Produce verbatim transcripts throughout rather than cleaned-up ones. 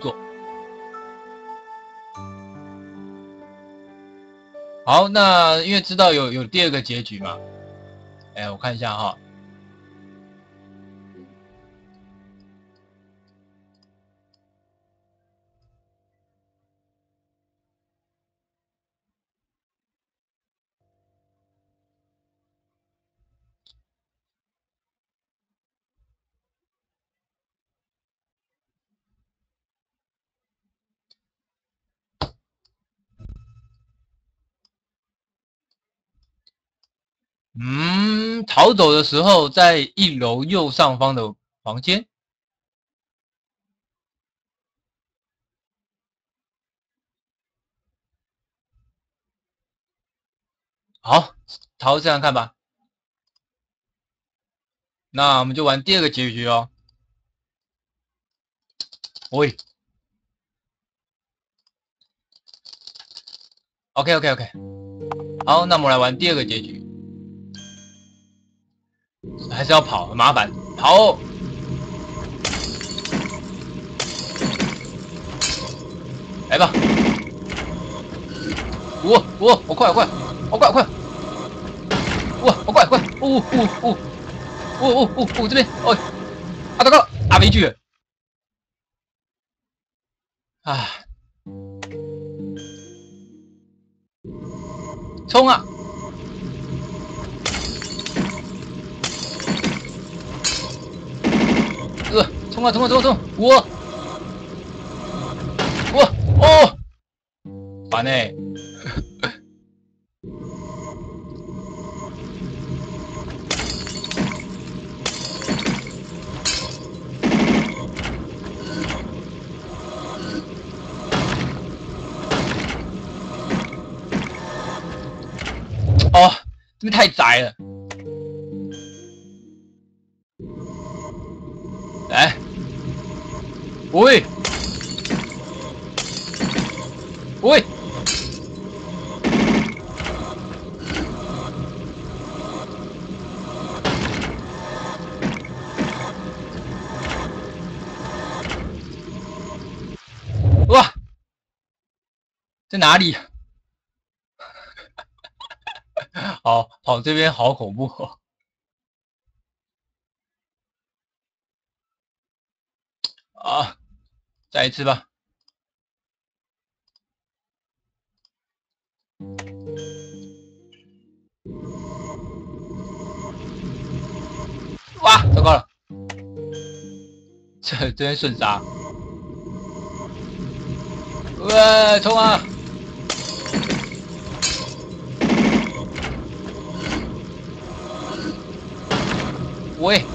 作。好，那因为知道有有第二个结局嘛，哎，我看一下哈。嗯，逃走的时候在一楼右上方的房间。好，逃这样看吧。那我们就玩第二个结局哦。喂 ，OK OK OK。好，那我们来玩第二个结局。还是要跑，很麻烦。跑！来吧！我我我快快，我快快！哇，我快快！呜呜呜！呜呜呜呜！这边，哦，啊，糟糕了，啊，没剧了。啊！冲啊！呃，冲啊冲啊冲啊冲！我我哦，烦欸。哦，这边太窄了。来，喂喂！哇，在哪里？好好，这边好恐怖哦。啊，再一次吧。哇，糟糕了，这这边顺杀。喂，冲啊！喂！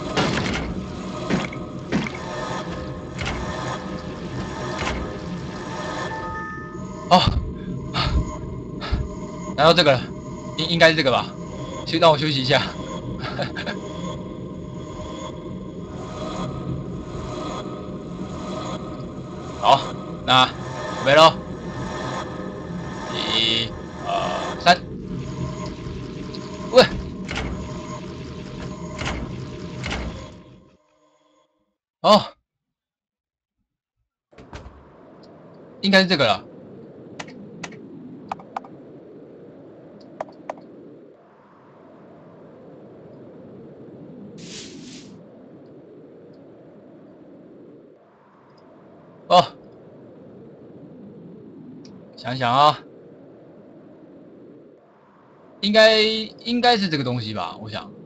哦，拿到这个了，应应该是这个吧？先让我休息一下。好，那准备喽，一、二、三，喂！哦，应该是这个了。哦，想想啊，应该应该是这个东西吧？我想。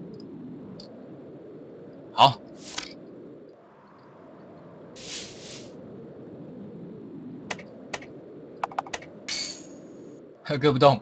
好，割不动。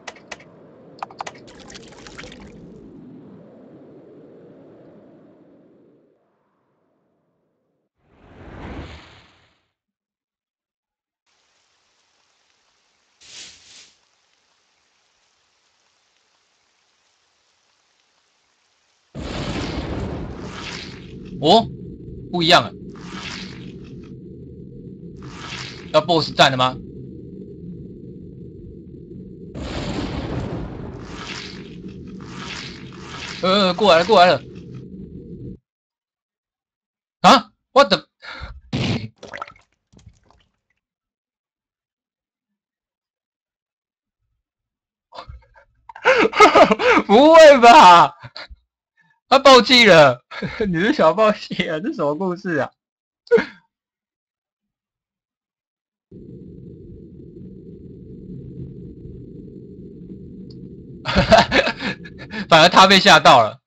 哦，不一样了。要 boss 战了吗？呃，过来了，过来了。啊 ？What the？ 不会吧？他爆气了，你是小爆气啊？这什么故事啊？反而他被吓到了。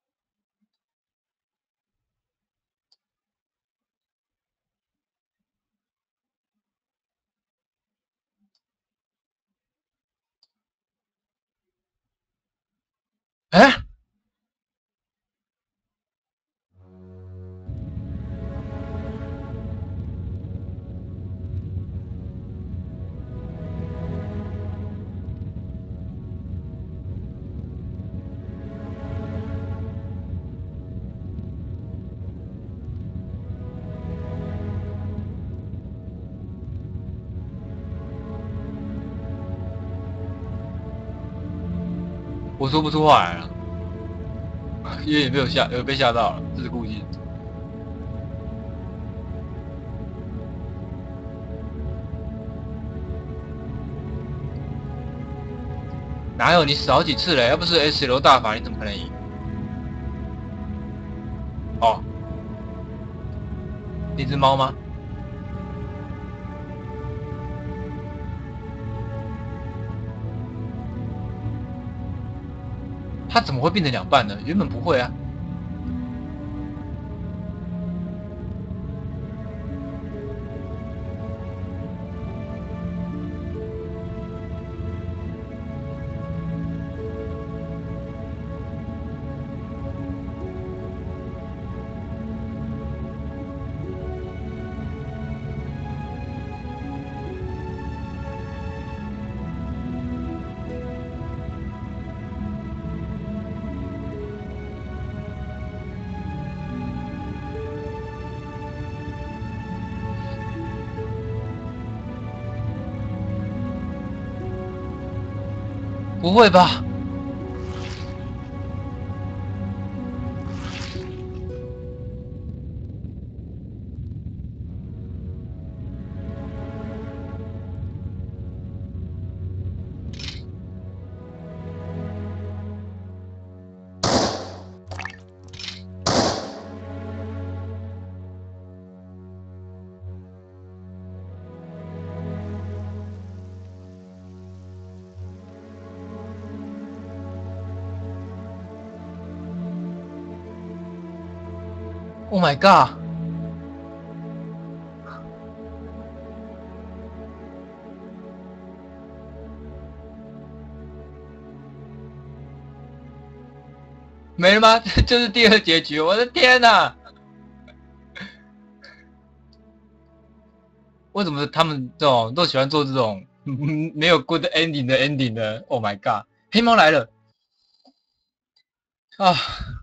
哎，我说不出话来了，因为也没有吓，有被吓到了，这是故意。哪有你死好几次了？要不是 S L 大法，你怎么可能赢？哦，那只猫吗？它怎么会变成两半呢？原本不会啊。不会吧？Oh my god！ 没了吗？这就是第二结局！我的天哪！为什么他们这种都喜欢做这种没有 good ending 的 ending 呢 ？Oh my god！ 黑猫来了啊！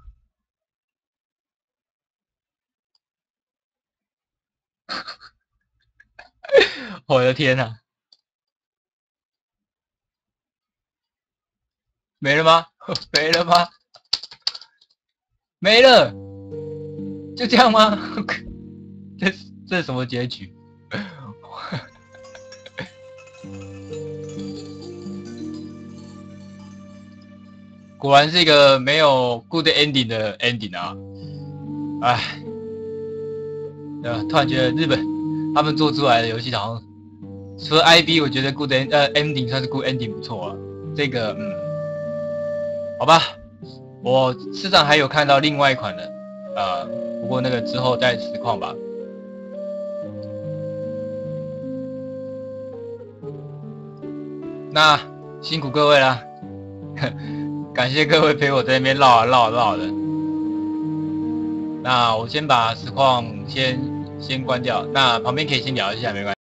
我的天哪！没了吗？没了吗？没了，就这样吗？这这是什么结局？果然是一个没有 good ending 的 ending 啊！唉，呃，突然觉得日本他们做出来的游戏好像除了 I B， 我觉得 good end 呃 ending 算是 good ending 不错啊。这个嗯，好吧，我市场还有看到另外一款的，啊、呃，不过那个之后再实况吧。那辛苦各位啦，感谢各位陪我在那边唠啊唠啊唠的。那我先把实况先先关掉，那旁边可以先聊一下，没关系。